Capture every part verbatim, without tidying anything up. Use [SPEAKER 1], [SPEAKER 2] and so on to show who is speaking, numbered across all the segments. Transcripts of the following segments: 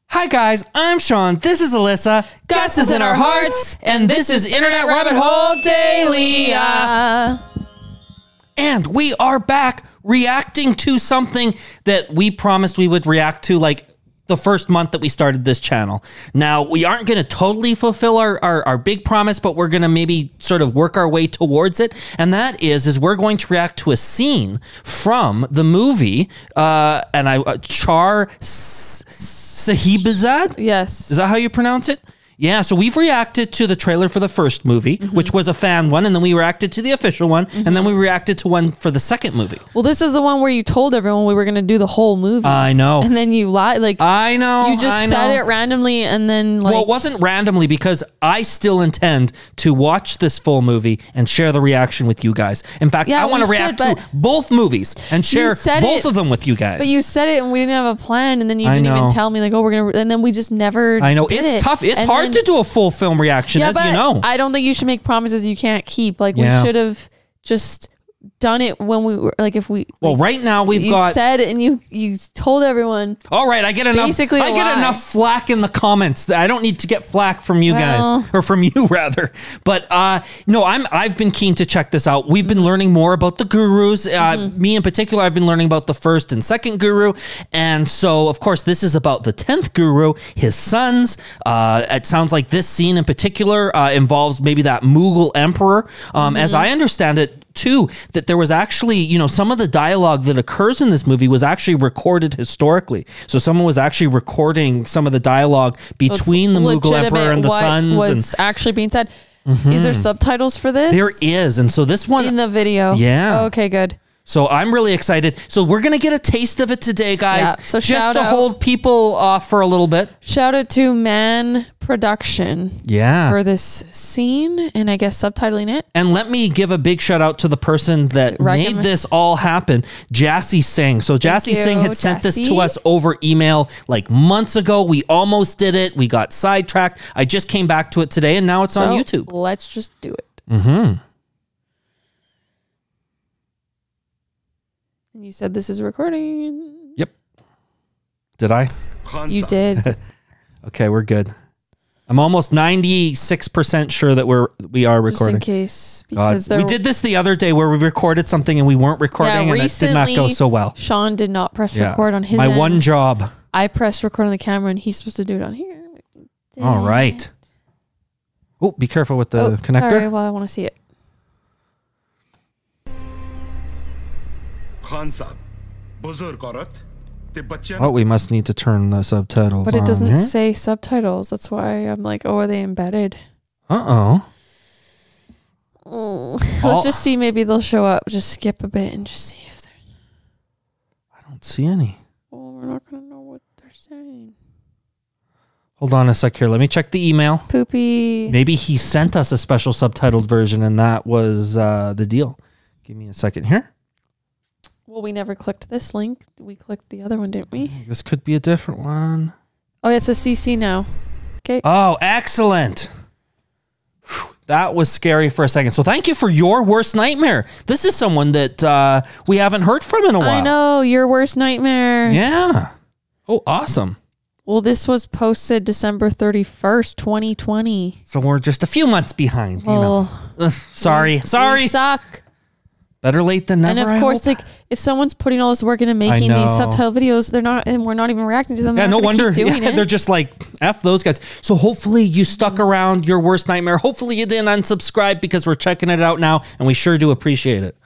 [SPEAKER 1] Hi guys, I'm Sean. This is Alyssa.
[SPEAKER 2] Gus is in our hearts,
[SPEAKER 1] and this is Internet Rabbit Hole Daily. Uh, and we are back reacting to something that we promised we would react to like the first month that we started this channel. Now, we aren't going to totally fulfill our, our, our big promise, but we're going to maybe sort of work our way towards it. And that is, is we're going to react to a scene from the movie, uh, and I uh, Char Sahibzad?
[SPEAKER 2] Yes.
[SPEAKER 1] Is that how you pronounce it? Yeah, so we've reacted to the trailer for the first movie, mm-hmm. which was a fan one, and then we reacted to the official one, mm-hmm. and then we reacted to one for the second movie.
[SPEAKER 2] Well, this is the one where you told everyone we were going to do the whole movie.
[SPEAKER 1] I know.
[SPEAKER 2] And then you lied. Like,
[SPEAKER 1] I know.
[SPEAKER 2] You just
[SPEAKER 1] I
[SPEAKER 2] said
[SPEAKER 1] know.
[SPEAKER 2] it randomly, and then like...
[SPEAKER 1] Well, it wasn't randomly because I still intend to watch this full movie and share the reaction with you guys. In fact,
[SPEAKER 2] yeah,
[SPEAKER 1] I want to react
[SPEAKER 2] should,
[SPEAKER 1] to both movies and share both
[SPEAKER 2] it,
[SPEAKER 1] of them with you guys.
[SPEAKER 2] But you said it, and we didn't have a plan, and then you
[SPEAKER 1] I
[SPEAKER 2] didn't
[SPEAKER 1] know.
[SPEAKER 2] even tell me, like, oh, we're going to... And then we just never
[SPEAKER 1] I know.
[SPEAKER 2] did
[SPEAKER 1] It's
[SPEAKER 2] it.
[SPEAKER 1] tough. It's
[SPEAKER 2] and
[SPEAKER 1] hard
[SPEAKER 2] then,
[SPEAKER 1] to do a full film reaction,
[SPEAKER 2] yeah,
[SPEAKER 1] as
[SPEAKER 2] but
[SPEAKER 1] you know.
[SPEAKER 2] I don't think you should make promises you can't keep. Like,
[SPEAKER 1] Yeah.
[SPEAKER 2] we should have just done it when we were, like, if we...
[SPEAKER 1] Well,
[SPEAKER 2] like,
[SPEAKER 1] right now we've
[SPEAKER 2] you
[SPEAKER 1] got...
[SPEAKER 2] You said it, and you, you told everyone...
[SPEAKER 1] All right, I get enough.
[SPEAKER 2] Basically
[SPEAKER 1] I get
[SPEAKER 2] lie.
[SPEAKER 1] enough flack in the comments. That I don't need to get flack from you
[SPEAKER 2] well,
[SPEAKER 1] guys, or from you rather. But uh, no, I'm. I've been keen to check this out. We've been mm-hmm. learning more about the gurus. Uh, mm-hmm. Me in particular, I've been learning about the first and second guru, and so of course this is about the tenth guru, his sons. Uh, it sounds like this scene in particular uh, involves maybe that Mughal emperor. Um, mm-hmm. As I understand it. Too, that there was actually, you know, some of the dialogue that occurs in this movie was actually recorded historically. So someone was actually recording some of the dialogue between
[SPEAKER 2] so
[SPEAKER 1] the Mughal emperor and the
[SPEAKER 2] what
[SPEAKER 1] sons.
[SPEAKER 2] Was
[SPEAKER 1] and,
[SPEAKER 2] actually being said.
[SPEAKER 1] Mm-hmm.
[SPEAKER 2] Is there subtitles for this?
[SPEAKER 1] There is, and so this one
[SPEAKER 2] in the video.
[SPEAKER 1] Yeah.
[SPEAKER 2] Oh, okay, good.
[SPEAKER 1] So I'm really excited. So we're going to get a taste of it today, guys.
[SPEAKER 2] Yeah, so
[SPEAKER 1] just to
[SPEAKER 2] out.
[SPEAKER 1] hold people off for a little bit.
[SPEAKER 2] Shout out to Man Production.
[SPEAKER 1] Yeah.
[SPEAKER 2] For this scene and I guess subtitling it.
[SPEAKER 1] And let me give a big shout out to the person that Recommend. made this all happen, Jassy Singh. So Jassy Singh had Jassy. sent this to us over email like months ago. We almost did it. We got sidetracked. I just came back to it today and now it's
[SPEAKER 2] so
[SPEAKER 1] on YouTube.
[SPEAKER 2] Let's just do it.
[SPEAKER 1] Mm-hmm.
[SPEAKER 2] And you said this is recording.
[SPEAKER 1] Yep. Did I?
[SPEAKER 2] You did.
[SPEAKER 1] Okay, we're good. I'm almost ninety-six percent sure that we're we are recording.
[SPEAKER 2] Just in case, because
[SPEAKER 1] God. We did this the other day where we recorded something and we weren't recording, yeah, and it did not go so well.
[SPEAKER 2] Sean did not press
[SPEAKER 1] yeah.
[SPEAKER 2] record on his
[SPEAKER 1] My
[SPEAKER 2] end.
[SPEAKER 1] one job.
[SPEAKER 2] I pressed record on the camera, and he's supposed to do it on here. Dang.
[SPEAKER 1] All right. Oh, be careful with the
[SPEAKER 2] oh,
[SPEAKER 1] connector.
[SPEAKER 2] Sorry, well, I want to see it.
[SPEAKER 1] Oh, we must need to turn the subtitles on.
[SPEAKER 2] But it doesn't
[SPEAKER 1] here.
[SPEAKER 2] say subtitles. That's why I'm like, oh, are they embedded?
[SPEAKER 1] Uh-oh.
[SPEAKER 2] Mm. Let's oh. just see. Maybe they'll show up. Just skip a bit and just see if there's...
[SPEAKER 1] I don't see any.
[SPEAKER 2] Well, we're not going to know what they're saying.
[SPEAKER 1] Hold on a sec here. Let me check the email.
[SPEAKER 2] Poopy.
[SPEAKER 1] Maybe he sent us a special subtitled version and that was uh, the deal. Give me a second here.
[SPEAKER 2] Well, we never clicked this link. We clicked the other one, didn't we?
[SPEAKER 1] This could be a different one.
[SPEAKER 2] Oh, it's a C C now. Okay.
[SPEAKER 1] Oh, excellent. Whew, that was scary for a second. So thank you for your worst nightmare. This is someone that uh, we haven't heard from in a while.
[SPEAKER 2] I know. Your worst nightmare.
[SPEAKER 1] Yeah. Oh, awesome.
[SPEAKER 2] Well, this was posted December thirty-first, twenty twenty.
[SPEAKER 1] So we're just a few months behind.
[SPEAKER 2] Well,
[SPEAKER 1] you know. Ugh, sorry.
[SPEAKER 2] We,
[SPEAKER 1] sorry.
[SPEAKER 2] We suck.
[SPEAKER 1] Better late than never.
[SPEAKER 2] And of
[SPEAKER 1] I
[SPEAKER 2] course,
[SPEAKER 1] hope.
[SPEAKER 2] like if someone's putting all this work into making these subtitle videos, they're not, and we're not even reacting to them.
[SPEAKER 1] Yeah, no wonder.
[SPEAKER 2] Doing
[SPEAKER 1] Yeah,
[SPEAKER 2] it.
[SPEAKER 1] they're just like F those guys. So hopefully you stuck mm-hmm. around your worst nightmare. Hopefully you didn't unsubscribe because we're checking it out now, and we sure do appreciate it.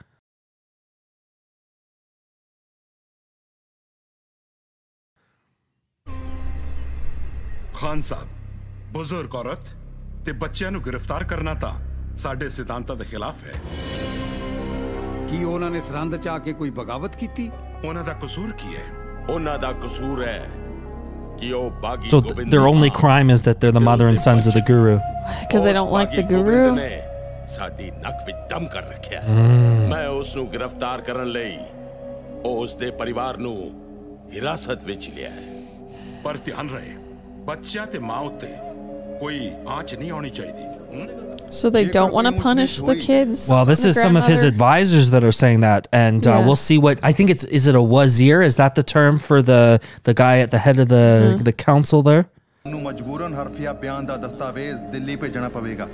[SPEAKER 3] Khan साहब बुजुर्ग औरत ते बच्चियां नु गिरफ्तार करना ता साडे सिद्धांतां दे खिलाफ है
[SPEAKER 4] कि ਉਹਨਾਂ ਨੇ ਸਰਹੰਦ ਚ ਆ ਕੇ ਕੋਈ ਬਗਾਵਤ ਕੀਤੀ
[SPEAKER 3] ਉਹਨਾਂ ਦਾ ਕਸੂਰ ਕੀ ਹੈ
[SPEAKER 5] ਉਹਨਾਂ ਦਾ ਕਸੂਰ ਹੈ ਕਿ ਉਹ ਬਾਗੀ
[SPEAKER 1] So th their only crime is that they're the mother and sons of the guru.
[SPEAKER 2] Because they don't like the guru.
[SPEAKER 5] ਸਾਡੀ ਨੱਕ ਵਿੱਚ ਦਮ ਕਰ ਰੱਖਿਆ ਮੈਂ ਉਸ ਨੂੰ ਗ੍ਰਿਫਤਾਰ ਕਰਨ ਲਈ ਉਸ ਦੇ ਪਰਿਵਾਰ ਨੂੰ ਹਿਰਾਸਤ ਵਿੱਚ ਲਿਆ ਹੈ
[SPEAKER 3] ਪਰ ਧਿਆਨ ਰਹੇ ਬੱਚਾ ਤੇ ਮਾਂ ਉੱਤੇ ਕੋਈ ਆਂਚ ਨਹੀਂ ਆਉਣੀ ਚਾਹੀਦੀ
[SPEAKER 2] So they don't want to punish the kids.
[SPEAKER 1] Well, this
[SPEAKER 2] the
[SPEAKER 1] is some of his advisors that are saying that, and uh,
[SPEAKER 2] Yeah.
[SPEAKER 1] we'll see what I think it's. Is it a wazir? Is that the term for the the guy at the head of the
[SPEAKER 2] Mm-hmm.
[SPEAKER 1] the council there?
[SPEAKER 6] ਨੂੰ ਮਜਬੂਰਨ ਹਰਫੀਆ ਬਿਆਨ ਦਾ ਦਸਤਾਵੇਜ਼ ਦਿੱਲੀ ਭੇਜਣਾ ਪਵੇਗਾ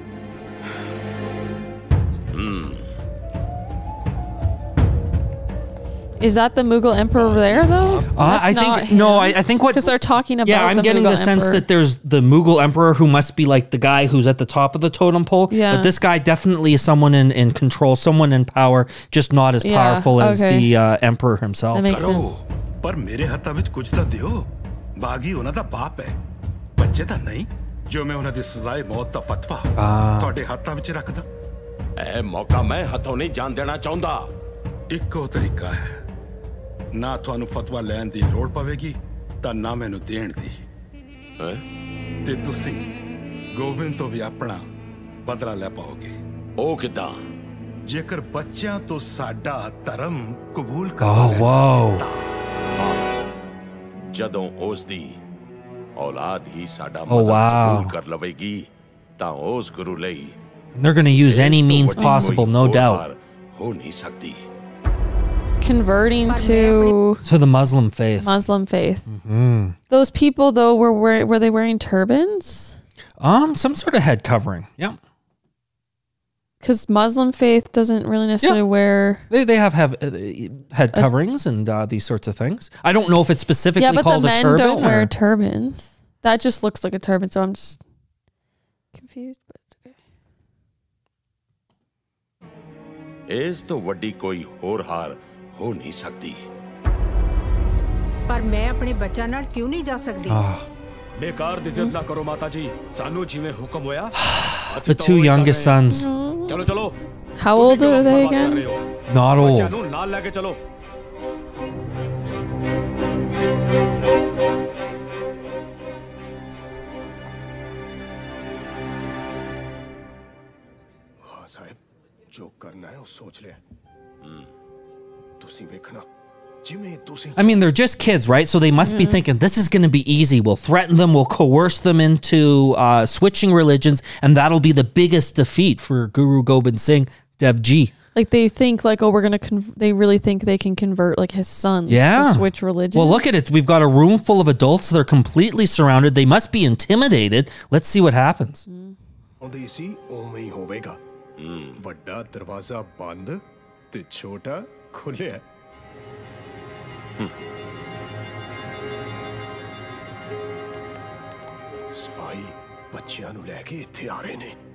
[SPEAKER 2] Is that the Mughal emperor there though?
[SPEAKER 1] Uh, I think no. I, I think what
[SPEAKER 2] because they're talking about.
[SPEAKER 1] Yeah, I'm
[SPEAKER 2] the
[SPEAKER 1] getting
[SPEAKER 2] Mughal
[SPEAKER 1] the sense
[SPEAKER 2] emperor.
[SPEAKER 1] that there's the Mughal emperor who must be like the guy who's at the top of the totem pole.
[SPEAKER 2] Yeah.
[SPEAKER 1] But this guy definitely is someone in, in control, someone in power, just not as
[SPEAKER 2] Yeah,
[SPEAKER 1] powerful as
[SPEAKER 2] okay.
[SPEAKER 1] the uh, emperor himself.
[SPEAKER 2] That makes
[SPEAKER 3] ਕਰੋ
[SPEAKER 2] sense.
[SPEAKER 3] ਪਰ ਮੇਰੇ ਹੱਥਾਂ ਵਿੱਚ ਕੁਝ ਤਾਂ ਦਿਓ ਬਾਗੀ ਉਹਨਾਂ ਦਾ ਬਾਪ ਹੈ ਬੱਚੇ ਤਾਂ ਨਹੀਂ ਜੋ ਮੈਂ ਉਹਨਾਂ ਦੀ ਸਜ਼ਾਏ ਮੌਤ ਦਾ ਫਤਵਾ ਤੁਹਾਡੇ ਹੱਥਾਂ ਵਿੱਚ ਰੱਖਦਾ
[SPEAKER 5] ਇਹ ਮੌਕਾ ਮੈਂ ਹੱਥੋਂ ਨਹੀਂ ਜਾਣ ਦੇਣਾ ਚਾਹੁੰਦਾ
[SPEAKER 3] ਇੱਕੋ ਤਰੀਕਾ ਹੈ ਨਾ ਤੁਹਾਨੂੰ ਫਤਵਾ ਲੈਣ ਦੀ ਲੋੜ ਪਵੇਗੀ ਤਾਂ ਨਾ ਮੈਨੂੰ ਦੇਣ ਦੀ
[SPEAKER 5] ਹੈਂ?
[SPEAKER 3] ਤੇ ਤੁਸੀਂ ਗੋਬਿੰਦ ਤੋਂ ਵੀ ਆਪਣਾ ਬਦਲਾ ਲੈ ਪਾਓਗੇ
[SPEAKER 5] ਉਹ ਕਿਦਾਂ
[SPEAKER 3] ਜੇਕਰ ਬੱਚਿਆਂ ਤੋਂ ਸਾਡਾ ਧਰਮ ਕਬੂਲ ਕਰ
[SPEAKER 1] Oh, whoa.
[SPEAKER 5] ਜਦੋਂ ਉਸ ਦੀ ਔਲਾਦ ਹੀ ਸਾਡਾ
[SPEAKER 1] Oh,
[SPEAKER 5] ਮਜ਼ਹਬ
[SPEAKER 1] wow.
[SPEAKER 5] ਕਬੂਲ ਕਰ ਲਵੇਗੀ ਤਾਂ ਉਸ ਗੁਰੂ ਲਈ
[SPEAKER 1] They're going to use any
[SPEAKER 5] ਇਹ ਤੋਂ
[SPEAKER 1] means
[SPEAKER 5] ਵੱਡੀ
[SPEAKER 1] possible,
[SPEAKER 5] ਕੋਈ
[SPEAKER 1] no
[SPEAKER 5] ਹੋਰ
[SPEAKER 1] doubt.
[SPEAKER 5] ਹਾਰ ਹੋ ਨਹੀਂ ਸਕਦੀ
[SPEAKER 2] Converting to
[SPEAKER 1] To the Muslim faith.
[SPEAKER 2] Muslim faith.
[SPEAKER 1] Mm-hmm.
[SPEAKER 2] Those people though were wearing, were they wearing turbans?
[SPEAKER 1] Um, some sort of head covering. Yeah.
[SPEAKER 2] Because Muslim faith doesn't really necessarily wear.
[SPEAKER 1] They, they have, have uh, head coverings and uh, these sorts of things. I don't know if it's specifically
[SPEAKER 2] Yeah, but the
[SPEAKER 1] called a
[SPEAKER 2] men
[SPEAKER 1] turban.
[SPEAKER 2] don't wear
[SPEAKER 1] or-
[SPEAKER 2] turbans. That just looks like a turban, so I'm just confused. But it's okay.
[SPEAKER 5] ਇਸ ਤੋਂ ਵੱਡੀ ਕੋਈ ਹੋਰ ਹਾਰ ਹੋ ਨਹੀਂ ਸਕਦੀ
[SPEAKER 7] ਪਰ ਮੈਂ ਆਪਣੇ ਬੱਚਾ ਨਾਲ ਕਿਉਂ ਨਹੀਂ ਜਾ ਸਕਦੀ
[SPEAKER 8] ਬੇਕਾਰ ਦੀ ਜ਼ਿੱਦ ਨਾ ਕਰੋ ਮਾਤਾ ਜੀ ਸਾਨੂੰ ਜਿਵੇਂ ਹੁਕਮ ਹੋਇਆ
[SPEAKER 1] The two youngest sons.
[SPEAKER 8] ਚਲੋ ਚਲੋ
[SPEAKER 2] How old are they again?
[SPEAKER 1] Not old.
[SPEAKER 8] ਨੂੰ ਨਾਲ ਲੈ ਕੇ ਚਲੋ
[SPEAKER 9] ਹਾਂ ਸਾਹਿਬ ਜੋ ਕਰਨਾ ਹੈ ਉਹ ਸੋਚ ਲਿਆ ਤੁਸੀਂ ਵੇਖਣਾ ਜਿਵੇਂ ਤੁਸੀਂ
[SPEAKER 1] I mean, they're just kids, right? So they must be thinking, this is going to be easy. We'll threaten them. We'll coerce them into uh, switching religions. And that'll be the biggest defeat for Guru Gobind Singh, Dev Ji.
[SPEAKER 2] Like they think like, oh, we're going to, con- they really think they can convert like his sons
[SPEAKER 1] Yeah.
[SPEAKER 2] to switch religion.
[SPEAKER 1] Well, look at it. We've got a room full of adults. They're completely surrounded. They must be intimidated. Let's see what happens.
[SPEAKER 9] ਆਉਂਦੀ ਸੀ ਉਵੇਂ ਹੀ ਹੋਵੇਗਾ ਵੱਡਾ ਦਰਵਾਜ਼ਾ ਬੰਦ ਤੇ ਛੋਟਾ ਖੁੱਲਿਆ ਸਪਾਈ ਬੱਚਿਆਂ ਨੂੰ ਲੈ ਕੇ ਇੱਥੇ ਆ ਰਹੇ ਨੇ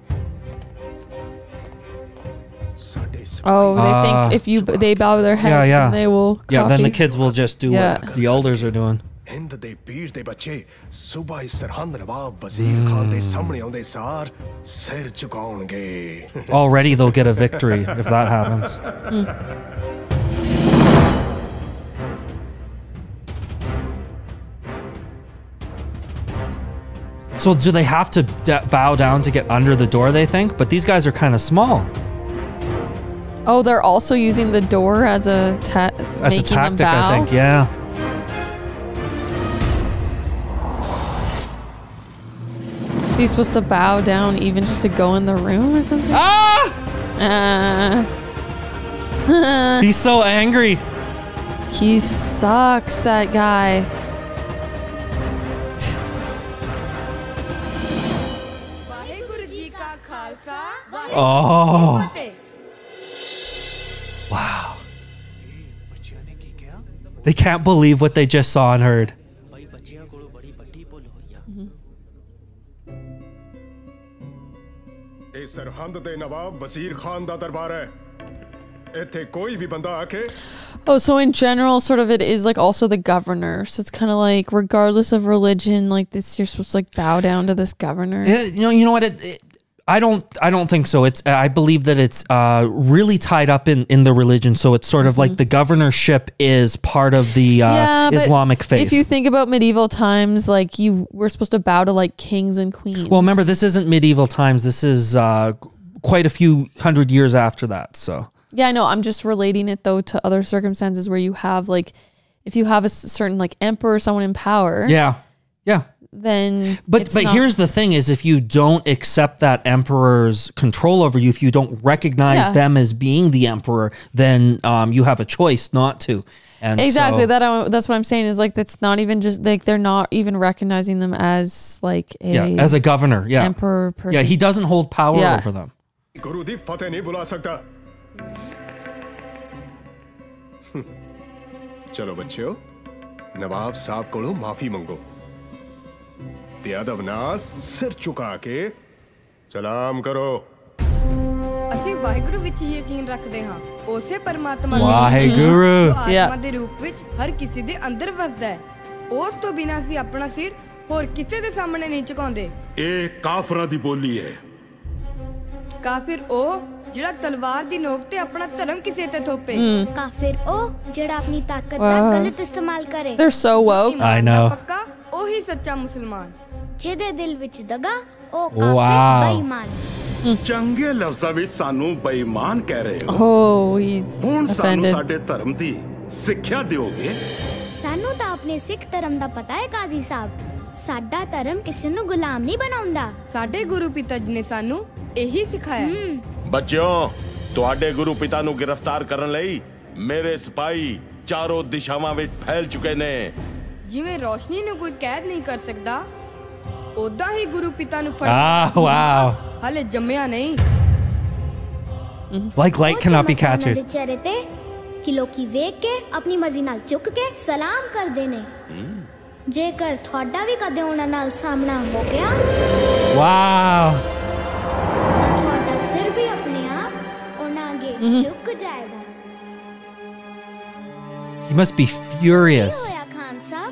[SPEAKER 9] ਸਾਡੇ
[SPEAKER 2] Oh, they
[SPEAKER 1] Uh,
[SPEAKER 2] think if you they bow their heads,
[SPEAKER 1] Yeah, yeah.
[SPEAKER 2] and they will.
[SPEAKER 1] Yeah, then the
[SPEAKER 2] copy.
[SPEAKER 1] kids will just do
[SPEAKER 2] Yeah.
[SPEAKER 1] what the elders are doing.
[SPEAKER 9] Hind ਦੇ ਪੀਰ ਦੇ ਬੱਚੇ ਸੂਬਾ ਸਰਹੰਦ ਨਵਾਬ ਵਜ਼ੀਰ ਖਾਨ ਦੇ ਸਾਹਮਣੇ ਆਉਂਦੇ ਸਾਰ ਸਿਰ ਝੁਕਾਉਣਗੇ
[SPEAKER 1] Already they'll get a victory if that happens. So do they have to d- bow down to get under the door, they think? But these guys are kind of small.
[SPEAKER 2] Oh, they're also using the door as a ta-
[SPEAKER 1] That's
[SPEAKER 2] making
[SPEAKER 1] a tactic,
[SPEAKER 2] them bow.
[SPEAKER 1] I think. Yeah.
[SPEAKER 2] Is he supposed to bow down even just to go in the room or something?
[SPEAKER 1] Ah!
[SPEAKER 2] Uh,
[SPEAKER 1] He's so angry.
[SPEAKER 2] he sucks, that guy.
[SPEAKER 1] Oh. Wow. They can't believe what they just saw and heard.
[SPEAKER 9] ਇਹ ਸਰਹੰਦ ਦੇ ਨਵਾਬ ਵਜ਼ੀਰ ਖਾਨ ਦਾ ਦਰਬਾਰ ਹੈ ਇੱਥੇ ਕੋਈ ਵੀ ਬੰਦਾ ਆ ਕੇ
[SPEAKER 2] Oh, so in general, sort of it is like also the governor. So it's kind of like regardless of religion, like this, you're supposed to like bow down to this governor.
[SPEAKER 1] Yeah, you know, you know what? It, it, I don't. I don't think so. It's. I believe that it's uh, really tied up in, in the religion. So it's sort of like the governorship is part of the uh,
[SPEAKER 2] Yeah, but
[SPEAKER 1] Islamic faith.
[SPEAKER 2] If you think about medieval times, like you were supposed to bow to like kings and queens.
[SPEAKER 1] Well, remember, this isn't medieval times. This is uh, quite a few hundred years after that. So.
[SPEAKER 2] Yeah, I know. I'm just relating it though to other circumstances where you have like, if you have a s- certain like emperor, someone in power.
[SPEAKER 1] Yeah. Yeah.
[SPEAKER 2] then
[SPEAKER 1] But
[SPEAKER 2] it's
[SPEAKER 1] but
[SPEAKER 2] not-
[SPEAKER 1] here's the thing: is if you don't accept that emperor's control over you, if you don't recognize
[SPEAKER 2] Yeah.
[SPEAKER 1] them as being the emperor, then um, you have a choice not to. And
[SPEAKER 2] exactly
[SPEAKER 1] so-
[SPEAKER 2] that I, that's what I'm saying is like that's not even just like they're not even recognizing them as like a
[SPEAKER 1] yeah, as a governor, yeah,
[SPEAKER 2] emperor person.
[SPEAKER 1] yeah, he doesn't hold power
[SPEAKER 2] Yeah.
[SPEAKER 1] over them.
[SPEAKER 9] गुरु दी फतेह नहीं बुला सकता चलो बच्चों नवाब साहब कोलों माफी मंगो ते अदब नाल सिर झुका के सलाम करो
[SPEAKER 10] ਅਸੀਂ ਵਾਹਿਗੁਰੂ ਵਿੱਚ ਹੀ ਯਕੀਨ ਰੱਖਦੇ ਹਾਂ ਉਸੇ ਪਰਮਾਤਮਾ
[SPEAKER 1] ਵਾਹਿਗੁਰੂ
[SPEAKER 10] ਆਤਮਾ ਦੇ ਰੂਪ ਵਿੱਚ ਹਰ ਕਿਸੇ ਦੇ ਅੰਦਰ ਵਸਦਾ ਹੈ ਉਸ ਤੋਂ ਬਿਨਾਂ ਅਸੀਂ ਆਪਣਾ ਸਿਰ ਹੋਰ ਕਿਸੇ ਦੇ ਸਾਹਮਣੇ ਨਹੀਂ ਝੁਕਾਉਂਦੇ
[SPEAKER 3] ਇਹ ਕਾਫਰਾਂ ਦੀ ਬੋਲੀ ਹੈ
[SPEAKER 10] ਕਾਫਿਰ ਉਹ ਜਿਹੜਾ ਤਲਵਾਰ ਦੀ ਨੋਕ ਤੇ ਆਪਣਾ ਧਰਮ ਕਿਸੇ ਤੇ ਥੋਪੇ
[SPEAKER 11] ਕਾਫਿਰ ਉਹ ਜਿਹੜਾ ਆਪਣੀ ਤਾਕਤ ਦਾ
[SPEAKER 2] Wow.
[SPEAKER 11] ਗਲਤ ਇਸਤੇਮਾਲ ਕਰੇ
[SPEAKER 2] They're so woke.
[SPEAKER 1] I know.
[SPEAKER 10] ਪੱਕਾ ਉਹੀ ਸੱਚਾ ਮੁਸਲਮਾਨ
[SPEAKER 11] ਜਿਹਦੇ ਦਿਲ ਵਿੱਚ ਦਗਾ ਉਹ
[SPEAKER 1] Wow.
[SPEAKER 11] ਕਾਫਿਰ ਬੇਈਮਾਨ
[SPEAKER 3] ਚੰਗੇ ਲਫ਼ਜ਼ਾਂ ਵਿੱਚ ਸਾਨੂੰ ਬੇਈਮਾਨ ਕਹਿ ਰਹੇ ਹੋ
[SPEAKER 2] Oh, he's
[SPEAKER 3] ਹੁਣ ਸਾਨੂੰ
[SPEAKER 2] offended.
[SPEAKER 3] ਸਾਡੇ ਧਰਮ ਦੀ ਸਿੱਖਿਆ ਦਿਓਗੇ
[SPEAKER 11] ਸਾਨੂੰ ਤਾਂ ਆਪਣੇ ਸਿੱਖ ਧਰਮ ਦਾ ਪਤਾ ਹੈ ਕਾਜ਼ੀ ਸਾਹਿਬ ਸਾਡਾ ਧਰਮ ਕਿਸੇ ਨੂੰ ਗੁਲਾਮ ਨਹੀਂ ਬਣਾਉਂਦਾ
[SPEAKER 10] ਸਾਡੇ ਗੁਰੂ ਪਿਤਾ ਜੀ ਨੇ ਸਾਨੂੰ ਇਹੀ ਸਿਖਾਇਆ
[SPEAKER 5] ਬੱਚਿਓ ਤੁਹਾਡੇ ਗੁਰੂ ਪਿਤਾ ਨੂੰ ਗ੍ਰਿਫਤਾਰ ਕਰਨ ਲਈ ਮੇਰੇ ਸਿਪਾਹੀ ਚਾਰੋਂ ਦਿਸ਼ਾਵਾਂ ਵਿੱਚ ਫੈਲ ਚੁੱਕੇ ਨੇ
[SPEAKER 10] ਜਿਵੇਂ ਰੋਸ਼ਨੀ ਨੂੰ ਕੋਈ ਕੈਦ ਨਹੀਂ ਕਰ ਸਕਦਾ ਉਦਾਂ ਹੀ ਗੁਰੂ ਪਿਤਾ ਨੂੰ ਫੜ
[SPEAKER 1] Ah, wow.
[SPEAKER 10] ਹਲੇ ਜੰਮਿਆ ਨਹੀਂ
[SPEAKER 1] Like light cannot be captured.
[SPEAKER 11] ਦੇ ਚਿਹਰੇ ਤੇ ਕਿ ਲੋਕੀ ਵੇਖ ਕੇ ਆਪਣੀ ਮਰਜ਼ੀ ਨਾਲ ਝੁਕ ਕੇ ਸਲਾਮ ਕਰਦੇ ਨੇ ਜੇਕਰ ਤੁਹਾਡਾ ਵੀ ਕਦੇ ਉਹਨਾਂ ਨਾਲ ਸਾਹਮਣਾ ਹੋ ਗਿਆ
[SPEAKER 1] Wow.
[SPEAKER 11] ਤਾਂ ਤੁਹਾਡਾ ਸਿਰ ਵੀ ਆਪਣੇ ਆਪ ਉਹਨਾਂ ਅੱਗੇ ਝੁਕ ਜਾਏਗਾ
[SPEAKER 1] He must be furious.
[SPEAKER 11] ਹੋਇਆ Khan Sahib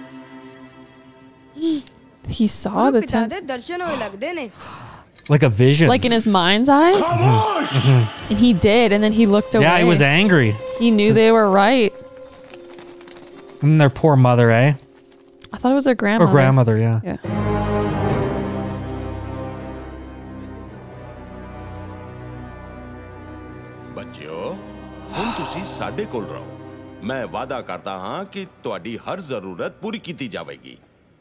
[SPEAKER 2] He saw
[SPEAKER 10] Guru
[SPEAKER 2] the
[SPEAKER 10] ਪਿਤਾ
[SPEAKER 2] tent.
[SPEAKER 10] ਦੇ ਦਰਸ਼ਨ ਹੋਏ ਲੱਗਦੇ ਨੇ
[SPEAKER 1] Like a vision.
[SPEAKER 2] Like in his mind's eye? And he did, and then he looked away.
[SPEAKER 1] Yeah, he was angry.
[SPEAKER 2] He knew they were right.
[SPEAKER 1] And their poor mother, eh?
[SPEAKER 2] I thought it was their grandmother.
[SPEAKER 1] Or grandmother, yeah.
[SPEAKER 2] Yeah.
[SPEAKER 5] ਬੱਚਿਓ ਹੁਣ ਤੁਸੀਂ ਸਾਡੇ ਕੋਲ ਰਹੋ ਮੈਂ ਵਾਅਦਾ ਕਰਦਾ ਹਾਂ ਕਿ ਤੁਹਾਡੀ ਹਰ ਜ਼ਰੂਰਤ ਪੂਰੀ ਕੀਤੀ ਜਾਵੇਗੀ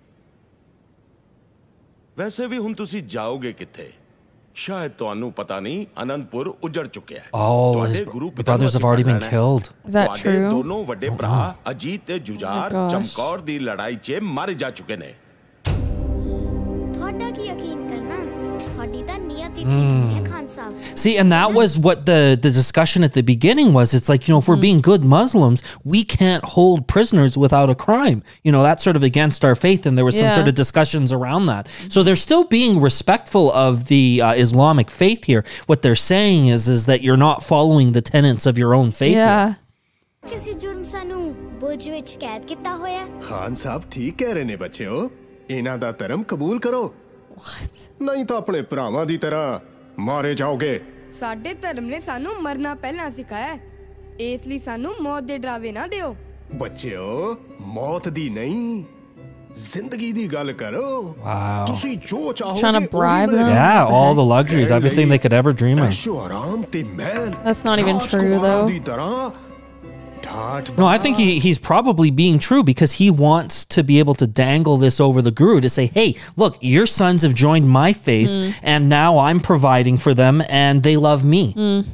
[SPEAKER 5] ਵੈਸੇ ਵੀ ਹੁਣ ਤੁਸੀਂ ਜਾਓਗੇ ਕਿੱਥੇ ਸ਼ਾਇਦ ਤੁਹਾਨੂੰ ਪਤਾ ਨਹੀਂ ਅਨੰਦਪੁਰ ਉਜੜ ਚੁੱਕਿਆ ਹੈ
[SPEAKER 1] Oh, his bro- the brothers have already been killed.
[SPEAKER 2] Is that
[SPEAKER 5] ਤੁਹਾਡੇ
[SPEAKER 2] true?
[SPEAKER 5] ਦੋਨੋਂ ਵੱਡੇ ਭਰਾ ਅਜੀਤ ਤੇ ਜੁਝਾਰ
[SPEAKER 2] gosh.
[SPEAKER 5] ਚਮਕੌਰ ਦੀ ਲੜਾਈ 'ਚ ਮਾਰੇ ਜਾ ਚੁੱਕੇ ਨੇ
[SPEAKER 11] ਤੁਹਾਡਾ ਕੀ ਯਕੀਨ ਕਰਨਾ ਤੁਹਾਡੀ ਤਾਂ ਨੀਅਤ ਹੀ ਠੀਕ ਨਹੀਂ ਹੈ Khan Sahib
[SPEAKER 1] See, and that was what the, the discussion at the beginning was. It's like, you know, if we're being good Muslims, we can't hold prisoners without a crime. You know, that's sort of against our faith. And there was some
[SPEAKER 2] Yeah.
[SPEAKER 1] sort of discussions around that. So they're still being respectful of the uh, Islamic faith here. What they're saying is, is that you're not following the tenets of your own faith. here.
[SPEAKER 2] Yeah.
[SPEAKER 11] ਕਿਸੇ ਜੁਰਮ ਸਾਨੂੰ ਬੁਰਜ ਵਿੱਚ ਕੈਦ ਕੀਤਾ ਹੋਇਆ
[SPEAKER 9] ਖਾਨ ਸਾਹਿਬ ਠੀਕ ਕਹਿ ਰਹੇ ਨੇ ਬੱਚਿਓ ਇਹਨਾਂ ਦਾ ਧਰਮ ਕਬੂਲ ਕਰੋ ਨਹੀਂ ਤਾਂ ਆਪਣੇ ਭਰਾਵਾਂ ਦੀ ਤਰ੍ਹਾਂ ਮਾਰੇ ਜਾਓਗੇ
[SPEAKER 10] ਸਾਡੇ ਧਰਮ ਨੇ ਸਾਨੂੰ ਮਰਨਾ ਪਹਿਲਾਂ ਸਿਖਾਇਆ ਹੈ। ਇਸ ਲਈ ਸਾਨੂੰ ਮੌਤ ਦੇ ਡਰਾਵੇ ਨਾ ਦਿਓ
[SPEAKER 9] ਬੱਚਿਓ ਮੌਤ ਦੀ ਨਹੀਂ ਜ਼ਿੰਦਗੀ ਦੀ ਗੱਲ ਕਰੋ
[SPEAKER 1] Wow.
[SPEAKER 9] ਤੁਸੀਂ ਜੋ ਚਾਹੋਗੇ
[SPEAKER 2] Trying to bribe them?
[SPEAKER 1] Yeah, all the luxuries, everything they could ever dream of.
[SPEAKER 9] ਐਸ਼ੋ ਆਰਾਮ ਤੇ ਮਹਿਲ
[SPEAKER 2] That's not even true,
[SPEAKER 9] ਰਾਜਕੁਮਾਰਾਂ
[SPEAKER 2] though.
[SPEAKER 9] ਦੀ ਤਰ੍ਹਾਂ ਠਾਠ
[SPEAKER 1] No, I think he, he's probably being true because he wants to be able to dangle this over the guru to say, hey, look, your sons have joined my faith and now I'm providing for them and they love me.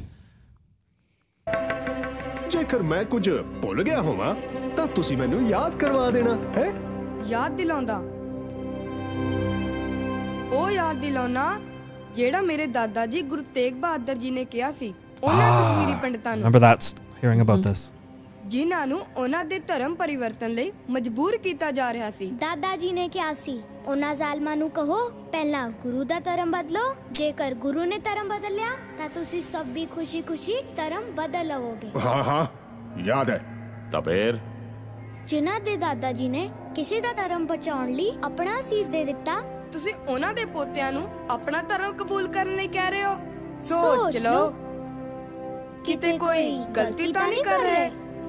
[SPEAKER 9] ਜੇਕਰ ਮੈਂ ਕੁਝ ਭੁੱਲ ਗਿਆ ਹੋਵਾਂ ਤਾਂ ਤੁਸੀਂ ਮੈਨੂੰ ਯਾਦ ਕਰਵਾ ਦੇਣਾ ਹੈ
[SPEAKER 10] ਯਾਦ ਦਿਲਾਉਂਦਾ ਉਹ ਯਾਦ ਦਿਲਾਉਣਾ ਜਿਹੜਾ ਮੇਰੇ ਦਾਦਾ ਜੀ ਗੁਰੂ ਤੇਗ ਬਹਾਦਰ ਜੀ ਨੇ ਕਿਹਾ ਸੀ ਉਹਨਾਂ ਕਸ਼ਮੀਰੀ ਪੰਡਤਾਂ ਨੂੰ
[SPEAKER 1] Remember that, hearing about this.
[SPEAKER 10] ਜਿਨ੍ਹਾਂ ਨੂੰ ਉਹਨਾਂ ਦੇ ਧਰਮ ਪਰਿਵਰਤਨ ਲਈ ਮਜਬੂਰ ਕੀਤਾ ਜਾ ਰਿਹਾ ਸੀ
[SPEAKER 11] ਦਾਦਾ ਜੀ ਨੇ ਕਿਹਾ ਸੀ ਉਹਨਾਂ ਜ਼ਾਲਮਾਂ ਨੂੰ ਕਹੋ ਪਹਿਲਾਂ ਗੁਰੂ ਦਾ ਧਰਮ ਬਦਲੋ ਜੇਕਰ ਗੁਰੂ ਨੇ ਧਰਮ ਬਦਲਿਆ ਤਾਂ ਤੁਸੀਂ ਸਭ ਵੀ ਖੁਸ਼ੀ-ਖੁਸ਼ੀ ਧਰਮ ਬਦਲ ਲਵੋਗੇ
[SPEAKER 9] ਹਾਂ ਹਾਂ ਯਾਦ ਹੈ
[SPEAKER 5] ਤਾਂ ਫੇਰ
[SPEAKER 11] ਜਿਨ੍ਹਾਂ ਦੇ ਦਾਦਾ ਜੀ ਨੇ ਕਿਸੇ ਦਾ ਧਰਮ ਬਚਾਉਣ ਲਈ ਆਪਣਾ ਅਸੀਸ ਦੇ ਦਿੱਤਾ
[SPEAKER 10] ਤੁਸੀਂ ਉਹਨਾਂ ਦੇ ਪੋਤਿਆਂ ਨੂੰ ਆਪਣਾ ਧਰਮ ਕਬੂਲ ਕਰਨ ਲਈ ਕਹਿ ਰਹੇ ਹੋ
[SPEAKER 11] ਸੋਚ
[SPEAKER 10] ਸੋਚ ਲਓ ਕਿਤੇ ਕੋਈ ਗਲਤੀ ਤਾਂ ਨਹੀਂ ਕਰ ਰਹੇ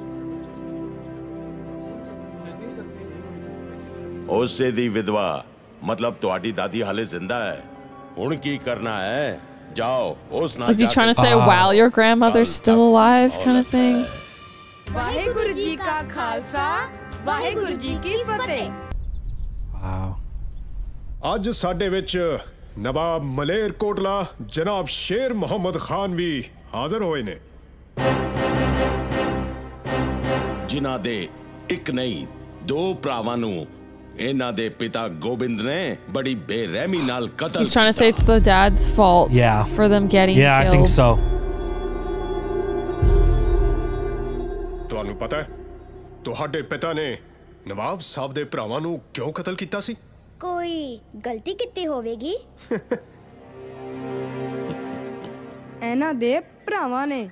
[SPEAKER 5] ਉਸੇ ਦੀ ਵਿਧਵਾ ਮਤਲਬ ਤੁਹਾਡੀ ਦਾਦੀ ਹਾਲੇ ਜ਼ਿੰਦਾ ਹੈ ਹੁਣ ਕੀ ਕਰਨਾ ਹੈ ਜਾਓ ਉਸ ਨਾਲ
[SPEAKER 2] Was he trying to say, while your grandmother's still alive, kind of thing?
[SPEAKER 10] Waheguru ji ਕਾ ਖਾਲਸਾ ਵਾਹਿਗੁਰੂ ਜੀ ਕੀ ਫਤਿਹ
[SPEAKER 1] Wow.
[SPEAKER 9] ਅੱਜ ਸਾਡੇ ਵਿੱਚ ਨਵਾਬ ਮਲੇਰ ਕੋਟਲਾ ਜਨਾਬ ਸ਼ੇਰ ਮੁਹੰਮਦ ਖਾਨ ਵੀ ਹਾਜ਼ਰ ਹੋਏ ਨੇ
[SPEAKER 5] ਜਿਨ੍ਹਾਂ ਦੇ ਇੱਕ ਨਹੀਂ ਦੋ ਭਰਾਵਾਂ ਨੂੰ ਇਹਨਾਂ ਦੇ ਪਿਤਾ ਗੋਬਿੰਦ ਨੇ ਬੜੀ ਬੇਰਹਿਮੀ ਨਾਲ ਕਤਲ
[SPEAKER 2] He's trying to say it's the dad's fault
[SPEAKER 1] Yeah.
[SPEAKER 2] for them getting
[SPEAKER 1] Yeah,
[SPEAKER 2] killed.
[SPEAKER 1] I think so.
[SPEAKER 9] ਤੁਹਾਨੂੰ ਪਤਾ ਹੈ ਤੁਹਾਡੇ ਪਿਤਾ ਨੇ ਨਵਾਬ ਸਾਹਿਬ ਦੇ ਭਰਾਵਾਂ ਨੂੰ ਕਿਉਂ ਕਤਲ ਕੀਤਾ ਸੀ
[SPEAKER 11] ਕੋਈ ਗਲਤੀ ਕੀਤੀ ਹੋਵੇਗੀ
[SPEAKER 10] ਇਹਨਾਂ ਦੇ ਭਰਾਵਾਂ ਨੇ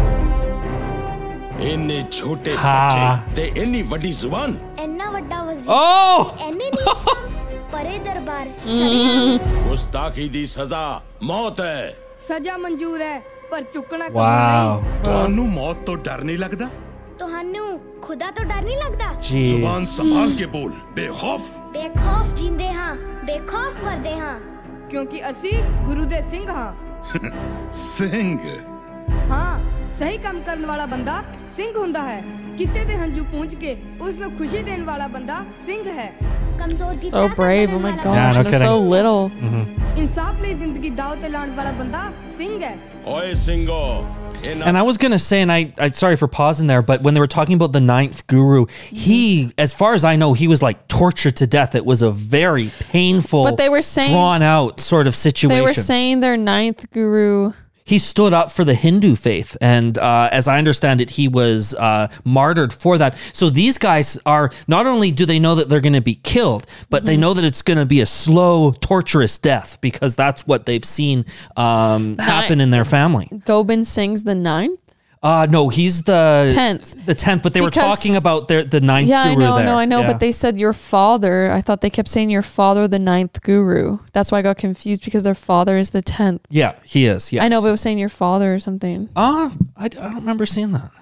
[SPEAKER 5] ਇੰਨੇ ਛੋਟੇ
[SPEAKER 1] ਹਾਂ।
[SPEAKER 5] ਬੱਚੇ ਤੇ ਇੰਨੀ ਵੱਡੀ ਜ਼ੁਬਾਨ
[SPEAKER 11] ਇੰਨਾ ਵੱਡਾ ਵਜ਼ੀਰ
[SPEAKER 1] Oh!
[SPEAKER 11] ਐਨੇ ਨੀਚ ਪਰੇ ਦਰਬਾਰ ਸ਼ਰੀਆ
[SPEAKER 5] ਗੁਸਤਾਖੀ ਦੀ ਸਜ਼ਾ ਮੌਤ ਹੈ
[SPEAKER 10] ਸਜ਼ਾ ਮਨਜ਼ੂਰ ਹੈ ਪਰ ਚੁੱਕਣਾ
[SPEAKER 1] Wow.
[SPEAKER 10] ਨਹੀਂ
[SPEAKER 3] ਤੁਹਾਨੂੰ ਮੌਤ ਤੋਂ ਡਰ ਨਹੀਂ ਲੱਗਦਾ
[SPEAKER 11] ਤੁਹਾਨੂੰ ਖੁਦਾ ਤੋਂ ਡਰ ਨਹੀਂ ਲੱਗਦਾ
[SPEAKER 3] ਜ਼ੁਬਾਨ
[SPEAKER 1] Jeez.
[SPEAKER 3] ਸੰਭਾਲ ਕੇ ਬੋਲ ਬੇਖੌਫ
[SPEAKER 11] ਬੇਖੌਫ ਜਿੰਦੇ ਹਾਂ ਬੇਖੌਫ ਮਰਦੇ ਹਾਂ
[SPEAKER 10] ਕਿਉਂਕਿ ਅਸੀਂ ਗੁਰੂ ਦੇ ਸਿੰਘ ਹਾਂ
[SPEAKER 3] ਸਿੰਘ
[SPEAKER 10] ਹਾਂ ਸਹੀ ਕੰਮ ਕਰਨ ਵਾਲਾ ਬੰਦਾ ਸਿੰਘ ਹੁੰਦਾ ਹੈ ਕਿਸੇ ਦੇ ਹੰਝੂ ਪੂੰਝ ਕੇ ਉਸ ਨੂੰ ਖੁਸ਼ੀ ਦੇਣ ਵਾਲਾ ਬੰਦਾ ਸਿੰਘ ਹੈ
[SPEAKER 11] ਕਮਜ਼ੋਰ ਦੀ
[SPEAKER 2] So brave. Oh my gosh.
[SPEAKER 1] Yeah, no
[SPEAKER 2] and they're so
[SPEAKER 1] kidding.
[SPEAKER 2] little.
[SPEAKER 10] ਇਨਸਾਫ ਲਈ ਜ਼ਿੰਦਗੀ ਦਾਅ ਤੇ ਲਾਉਣ ਵਾਲਾ ਬੰਦਾ ਸਿੰਘ ਹੈ
[SPEAKER 5] ਓਏ ਸਿੰਘੋ
[SPEAKER 1] And I was gonna say, and I, I sorry for pausing there, but when they were talking about the ninth guru, he, as far as I know, he was like tortured to death. It was a very painful,
[SPEAKER 2] But they were saying-
[SPEAKER 1] drawn out sort of situation.
[SPEAKER 2] They were saying their ninth guru.
[SPEAKER 1] He stood up for the Hindu faith, and uh, as I understand it, he was uh, martyred for that. So these guys are, not only do they know that they're going to be killed, but they know that it's going to be a slow, torturous death because that's what they've seen um, happen in their family.
[SPEAKER 2] Gobind Singh's the ninth?
[SPEAKER 1] Uh, no, he's the
[SPEAKER 2] Tenth.
[SPEAKER 1] The tenth, but they were
[SPEAKER 2] Because-
[SPEAKER 1] talking about their the ninth
[SPEAKER 2] Yeah, I
[SPEAKER 1] guru
[SPEAKER 2] know,
[SPEAKER 1] there.
[SPEAKER 2] no, I know,
[SPEAKER 1] Yeah.
[SPEAKER 2] but they said your father. I thought they kept saying your father, the ninth guru. That's why I got confused because their father is the tenth.
[SPEAKER 1] Yeah, he is. Yes.
[SPEAKER 2] I know, but it was saying your father or something.
[SPEAKER 1] Ah, I, I don't remember seeing that.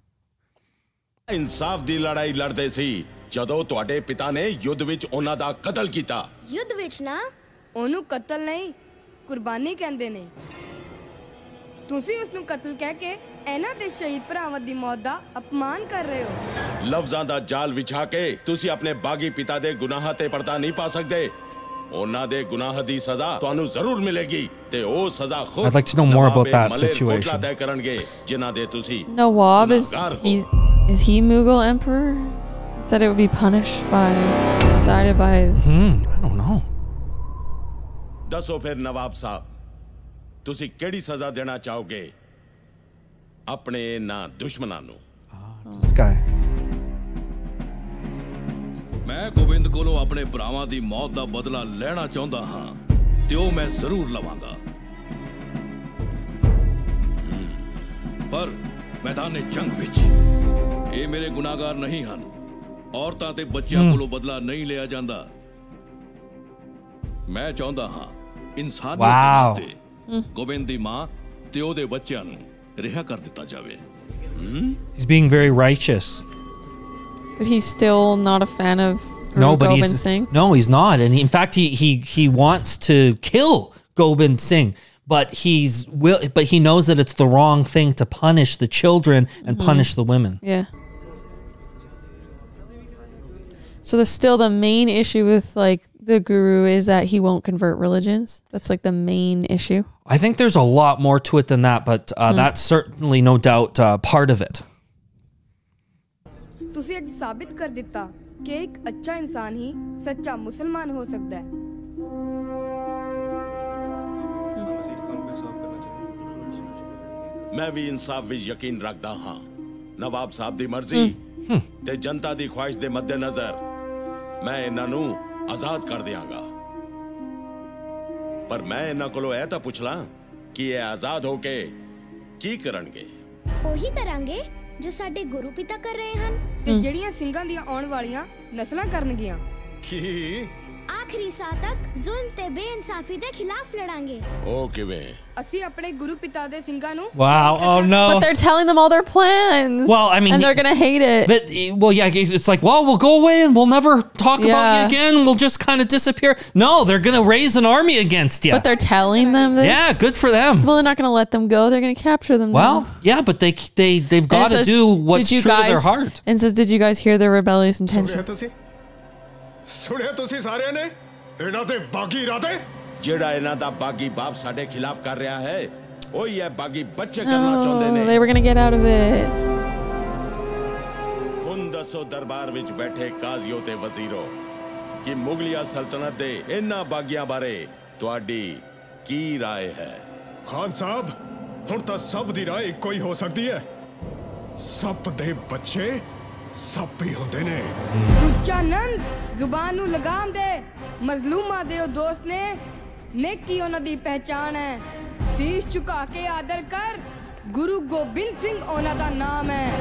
[SPEAKER 5] ਇਨਸਾਫ ਦੀ ਲੜਾਈ ਲੜਦੇ ਸੀ ਜਦੋਂ ਤੁਹਾਡੇ ਪਿਤਾ ਨੇ ਯੁੱਧ ਵਿੱਚ ਉਹਨਾਂ ਦਾ ਕਤਲ ਕੀਤਾ
[SPEAKER 11] ਯੁੱਧ ਵਿੱਚ ਨਾ
[SPEAKER 10] ਉਹਨੂੰ ਕਤਲ ਨਹੀਂ ਕੁਰਬਾਨੀ ਕਹਿੰਦੇ ਨੇ ਤੁਸੀਂ ਉਸ ਨੂੰ ਕਤਲ ਕਹਿ ਕੇ ਇਹਨਾਂ ਦੇ ਸ਼ਹੀਦ ਭਰਾਵਾਂ ਦੀ ਮੌਤ ਦਾ ਅਪਮਾਨ ਕਰ ਰਹੇ ਹੋ
[SPEAKER 5] ਲਫ਼ਜ਼ਾਂ ਦਾ ਜਾਲ ਵਿਛਾ ਕੇ ਤੁਸੀਂ ਆਪਣੇ ਬਾਗੀ ਪਿਤਾ ਦੇ ਗੁਨਾਹਾਂ ਤੇ ਪਰਦਾ ਨਹੀਂ ਪਾ ਸਕਦੇ ਉਹਨਾਂ ਦੇ ਗੁਨਾਹ ਦੀ ਸਜ਼ਾ ਤੁਹਾਨੂੰ ਜ਼ਰੂਰ ਮਿਲੇਗੀ ਤੇ ਉਹ ਸਜ਼ਾ ਖੁਦ
[SPEAKER 1] I'd like to know more about that
[SPEAKER 5] Nawab Maler Kotla
[SPEAKER 1] situation.
[SPEAKER 5] ਤੈਅ ਕਰਨਗੇ ਜਿਨ੍ਹਾਂ ਦੇ ਤੁਸੀਂ
[SPEAKER 2] Nawab is
[SPEAKER 5] ਗੁਨਾਹਗਾਰ ਹੋ।
[SPEAKER 2] he is he Mughal emperor? He said it would be punished by decided by.
[SPEAKER 1] Hmm, I don't know.
[SPEAKER 5] ਦੱਸੋ ਫਿਰ ਨਵਾਬ ਸਾਹਿਬ ਤੁਸੀਂ ਕਿਹੜੀ ਸਜ਼ਾ ਦੇਣਾ ਚਾਹੋਗੇ ਆਪਣੇ ਨਾ ਦੁਸ਼ਮਣਾਂ ਨੂੰ
[SPEAKER 1] This guy.
[SPEAKER 8] ਮੈਂ ਗੋਬਿੰਦ ਕੋਲੋਂ ਆਪਣੇ ਭਰਾਵਾਂ ਦੀ ਮੌਤ ਦਾ ਬਦਲਾ ਲੈਣਾ ਚਾਹੁੰਦਾ ਹਾਂ ਤੇ ਉਹ ਮੈਂ ਜ਼ਰੂਰ ਲਵਾਂਗਾ ਪਰ ਮੈਦਾਨੇ ਜੰਗ ਵਿੱਚ ਇਹ ਮੇਰੇ ਗੁਨਾਹਗਾਰ ਨਹੀਂ ਹਨ ਔਰਤਾਂ ਤੇ ਬੱਚਿਆਂ ਕੋਲੋਂ ਬਦਲਾ ਨਹੀਂ ਲਿਆ ਜਾਂਦਾ ਮੈਂ ਚਾਹੁੰਦਾ ਹਾਂ ਇਨਸਾਨੀਅਤ ਦੇ ਨਾਤੇ ਗੋਬਿੰਦ ਦੀ ਮਾਂ ਤੇ ਉਹਦੇ ਬੱਚਿਆਂ ਨੂੰ ਰਿਹਾ ਕਰ ਦਿੱਤਾ ਜਾਵੇ
[SPEAKER 1] He's being very righteous.
[SPEAKER 2] But he's still not a fan of Guru
[SPEAKER 1] No, but
[SPEAKER 2] Gobind
[SPEAKER 1] he's
[SPEAKER 2] Singh.
[SPEAKER 1] no, he's not. And he, in fact, he he he wants to kill Gobind Singh, but he's will, but he knows that it's the wrong thing to punish the children and
[SPEAKER 2] Mhm.
[SPEAKER 1] punish the women.
[SPEAKER 2] Yeah. So there's still the main issue with like the guru is that he won't convert religions. That's like the main issue.
[SPEAKER 1] I think there's a lot more to it than that, but uh,
[SPEAKER 2] Hmm.
[SPEAKER 1] that's certainly no doubt uh, part of it.
[SPEAKER 10] ਤੁਸੀਂ ਅੱਜ ਸਾਬਿਤ ਕਰ ਦਿੱਤਾ ਕਿ ਇੱਕ ਅੱਛਾ ਇਨਸਾਨ ਹੀ ਸੱਚਾ ਮੁਸਲਮਾਨ ਹੋ ਸਕਦਾ ਹੈ
[SPEAKER 5] ਮੈਂ ਵੀ ਇਨਸਾਫ ਵਿੱਚ ਯਕੀਨ ਰੱਖਦਾ ਹਾਂ ਨਵਾਬ ਸਾਹਿਬ ਦੀ ਮਰਜ਼ੀ ਤੇ ਜਨਤਾ ਦੀ ਖੁਆਇਸ਼ ਦੇ ਮੱਦੇਨਜ਼ਰ ਮੈਂ ਇਹਨਾਂ ਨੂੰ ਆਜ਼ਾਦ ਕਰ ਦਿਆਂਗਾ ਪਰ ਮੈਂ ਇਹਨਾਂ ਕੋਲੋਂ ਇਹ ਤਾਂ ਪੁੱਛ ਲਾਂ ਕਿ ਇਹ ਆਜ਼ਾਦ ਹੋ ਕੇ ਕੀ ਕਰਨਗੇ
[SPEAKER 11] ਉਹੀ ਕਰਾਂਗੇ ਜੋ ਸਾਡੇ ਗੁਰੂ ਪਿਤਾ ਕਰ ਰਹੇ ਹਨ
[SPEAKER 10] ਤੇ ਜਿਹੜੀਆਂ ਸਿੰਘਾਂ ਦੀਆਂ ਆਉਣ ਵਾਲੀਆਂ ਨਸਲਾਂ ਕਰਨਗੀਆਂ
[SPEAKER 9] ਕੀ
[SPEAKER 11] ਆਖਰੀ ਸਾਹ ਤੱਕ ਜ਼ੁਲਮ ਤੇ ਬੇਇਨਸਾਫੀ ਦੇ ਖਿਲਾਫ ਲੜਾਂਗੇ
[SPEAKER 5] ਉਹ ਕਿਵੇਂ
[SPEAKER 10] ਅਸੀਂ ਆਪਣੇ ਗੁਰੂ ਪਿਤਾ ਦੇ ਸਿੰਘਾਂ ਨੂੰ
[SPEAKER 1] Wow! Oh no!
[SPEAKER 2] But they're telling them all their plans.
[SPEAKER 1] Well, I mean,
[SPEAKER 2] and they're gonna hate it.
[SPEAKER 1] That, well, yeah, it's like, well, we'll go away and we'll never talk about you
[SPEAKER 2] Yeah.
[SPEAKER 1] again. We'll just kind of disappear. No, they're gonna raise an army against you.
[SPEAKER 2] But they're telling them this.
[SPEAKER 1] Yeah, good for them.
[SPEAKER 2] Well, they're not gonna let them go. They're gonna capture them.
[SPEAKER 1] Well,
[SPEAKER 2] now.
[SPEAKER 1] yeah, but they they they've
[SPEAKER 2] And it
[SPEAKER 1] got to
[SPEAKER 2] says,
[SPEAKER 1] do
[SPEAKER 2] "Did
[SPEAKER 1] what's
[SPEAKER 2] you
[SPEAKER 1] true
[SPEAKER 2] guys,
[SPEAKER 1] to their heart.
[SPEAKER 2] And says, did you guys hear their rebellious
[SPEAKER 9] ਸੁਣਿਆ
[SPEAKER 2] intention?
[SPEAKER 9] ਤੁਸੀਂ ਸੁਣਿਆ ਤੁਸੀਂ ਸਾਰਿਆਂ ਨੇ ਇਹਨਾਂ ਦੇ ਬਾਗੀ ਇਰਾਦੇ
[SPEAKER 5] ਜਿਹੜਾ ਇਹਨਾਂ ਦਾ ਬਾਗੀ ਬਾਪ ਸਾਡੇ ਖਿਲਾਫ ਕਰ ਰਿਹਾ ਹੈ ਉਹੀ ਹੈ ਬਾਗੀ ਬੱਚੇ ਕਰਨਾ ਚਾਹੁੰਦੇ ਨੇ
[SPEAKER 2] they were gonna get out of it.
[SPEAKER 5] ਹੁਣ ਦੱਸੋ ਦਰਬਾਰ ਵਿੱਚ ਬੈਠੇ ਕਾਜ਼ੀਓ ਤੇ ਵਜ਼ੀਰੋ ਕਿ ਮੁਗਲਿਆ ਸਲਤਨਤ ਦੇ ਇਹਨਾਂ ਬਾਗੀਆਂ ਬਾਰੇ ਤੁਹਾਡੀ ਕੀ ਰਾਏ ਹੈ
[SPEAKER 9] ਖਾਨ ਸਾਹਿਬ ਹੁਣ ਤਾਂ ਸਭ ਦੀ ਰਾਏ ਇੱਕੋ ਹੀ ਹੋ ਸਕਦੀ ਹੈ ਸੱਪ ਦੇ ਬੱਚੇ ਸੱਪ ਹੀ ਹੁੰਦੇ ਨੇ
[SPEAKER 10] ਸੁੱਚਾ ਨੰਦ ਜ਼ੁਬਾਨ ਨੂੰ ਲਗਾਮ ਦੇ ਮਜ਼ਲੂਮਾਂ ਦੇ ਉਹ ਦੋਸਤ ਨੇ ਨੇਕੀ ਉਹਨਾਂ ਦੀ ਪਹਿਚਾਣ ਹੈ ਸੀਸ ਝੁਕਾ ਕੇ ਆਦਰ ਕਰ ਗੁਰੂ ਗੋਬਿੰਦ ਸਿੰਘ ਉਹਨਾਂ ਦਾ ਨਾਮ ਹੈ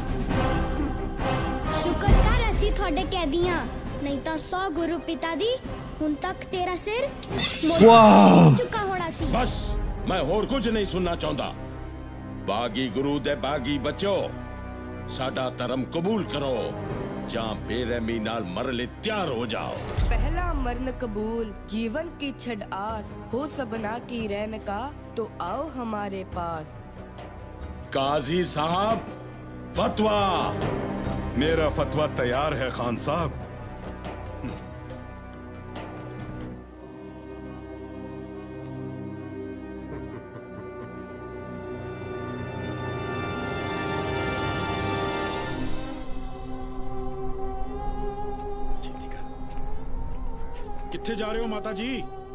[SPEAKER 11] ਸ਼ੁਕਰ ਕਰ ਅਸੀਂ ਤੁਹਾਡੇ ਕੈਦੀਆਂ ਨਹੀਂ ਤਾਂ ਸੌ ਗੁਰੂ ਪਿਤਾ ਦੀ ਹੁਣ ਤੱਕ ਤੇਰਾ ਸਿਰ
[SPEAKER 5] ਵਾਹ
[SPEAKER 11] ਝੁਕਾ ਹੋਣਾ ਸੀ
[SPEAKER 5] ਬਸ ਮੈਂ ਹੋਰ ਕੁਝ ਨਹੀਂ ਸੁਣਨਾ ਚਾਹੁੰਦਾ ਬਾਗੀ ਗੁਰੂ ਦੇ ਬਾਗੀ ਬੱਚੋ ਸਾਡਾ ਧਰਮ ਕਬੂਲ ਕਰੋ ਜਾਂ ਬੇਰਹਿਮੀ ਨਾਲ ਮਰਨ ਲਈ ਤਿਆਰ ਹੋ ਜਾਓ
[SPEAKER 10] पहला मरण कबूल जीवन की छड़ आस हो सबना की रहन का तो आओ हमारे पास
[SPEAKER 5] काजी साहब फतवा
[SPEAKER 3] मेरा फतवा तैयार है खान साहब
[SPEAKER 12] कित्थे जा रहे हो माता जी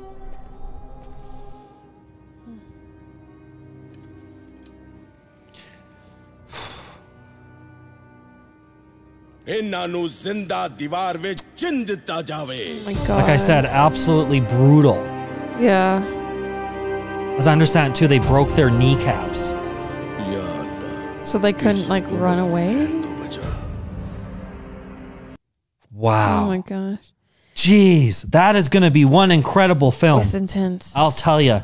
[SPEAKER 5] ਇਹਨਾਂ ਨੂੰ ਜ਼ਿੰਦਾ ਦੀਵਾਰ ਵਿੱਚ ਚਿਣ ਦਿੱਤਾ ਜਾਵੇ
[SPEAKER 1] Like I said, absolutely brutal.
[SPEAKER 2] Yeah.
[SPEAKER 1] As I understand too, they broke their kneecaps.
[SPEAKER 2] So they couldn't like run away?
[SPEAKER 1] Wow.
[SPEAKER 2] Oh my gosh.
[SPEAKER 1] Jeez, that is going to be one incredible film.
[SPEAKER 2] It's intense.
[SPEAKER 1] I'll tell you.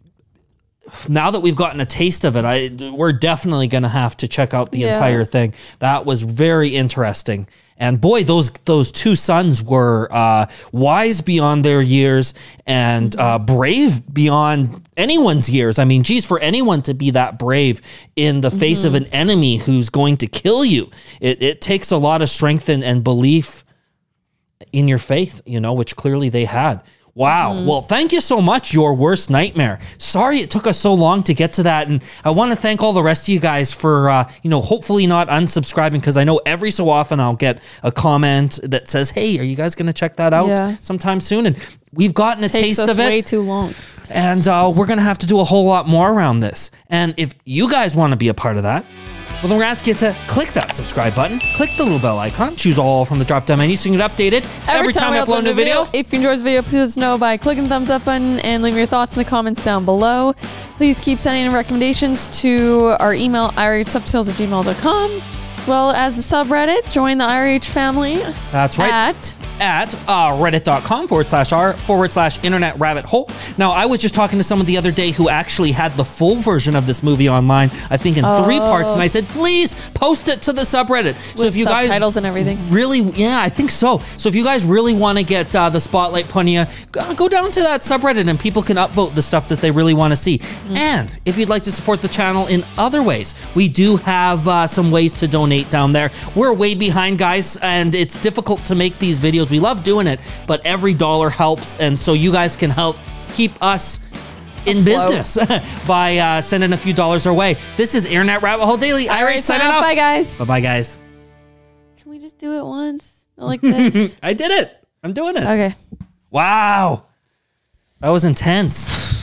[SPEAKER 1] Now that we've gotten a taste of it, I we're definitely going to have to check out the
[SPEAKER 2] Yeah.
[SPEAKER 1] entire thing. That was very interesting. And boy, those those two sons were uh, wise beyond their years and uh, brave beyond anyone's years. I mean, geez, for anyone to be that brave in the face
[SPEAKER 2] Mhm.
[SPEAKER 1] of an enemy who's going to kill you, it, it takes a lot of strength and, and belief in your faith, you know, which clearly they had. Wow.
[SPEAKER 2] Mhm.
[SPEAKER 1] Well, thank you so much. Your worst nightmare. Sorry it took us so long to get to that. And I want to thank all the rest of you guys for, uh, you know, hopefully not unsubscribing, because I know every so often I'll get a comment that says, hey, are you guys going to check that out
[SPEAKER 2] Yeah.
[SPEAKER 1] sometime soon? And we've gotten a
[SPEAKER 2] Takes
[SPEAKER 1] taste
[SPEAKER 2] us
[SPEAKER 1] of it.
[SPEAKER 2] way too long.
[SPEAKER 1] And uh, we're going to have to do a whole lot more around this. And if you guys want to be a part of that, well, then we're going to ask you to click that subscribe button, click the little bell icon, choose all from the drop-down menu so you can get updated every,
[SPEAKER 2] Every
[SPEAKER 1] time,
[SPEAKER 2] time
[SPEAKER 1] we
[SPEAKER 2] we
[SPEAKER 1] upload a new video.
[SPEAKER 2] If you enjoyed this video, please let us know by clicking the thumbs up button and leave your thoughts in the comments down below. Please keep sending in recommendations to our email, i r h subtitles at gmail dot com, as well as the subreddit. Join the I R H family.
[SPEAKER 1] That's right.
[SPEAKER 2] At
[SPEAKER 1] At uh, reddit.com forward slash r forward slash internet rabbit hole. Now, I was just talking to someone the other day who actually had the full version of this movie online, I think in three
[SPEAKER 2] Oh.
[SPEAKER 1] parts, and I said, please post it to the subreddit. So
[SPEAKER 2] With
[SPEAKER 1] if you guys
[SPEAKER 2] subtitles and everything.
[SPEAKER 1] really, yeah, I think so. So if you guys really want to get uh, the spotlight put on you, go, go down to that subreddit and people can upvote the stuff that they really want to see. And if you'd like to support the channel in other ways, we do have uh, some ways to donate down there. We're way behind, guys, and it's difficult to make these videos. We love doing it, but every dollar helps, and so you guys can help keep us in
[SPEAKER 2] Afloat.
[SPEAKER 1] business by uh, sending a few dollars our way. This is Internet Rabbit Hole Daily.
[SPEAKER 2] I R H signing off. Bye, guys.
[SPEAKER 1] Bye-bye, guys.
[SPEAKER 2] Can we just do it once? Like this?
[SPEAKER 1] I did it. I'm doing it.
[SPEAKER 2] Okay.
[SPEAKER 1] Wow. That was intense.